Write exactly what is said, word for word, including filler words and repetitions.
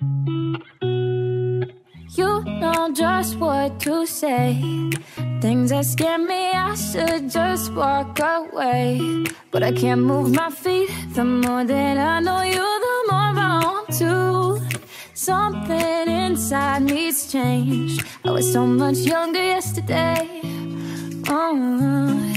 You know just what to say. Things that scare me, I should just walk away. But I can't move my feet. The more that I know you, the more I want to. Something inside me's changed. I was so much younger yesterday. Oh.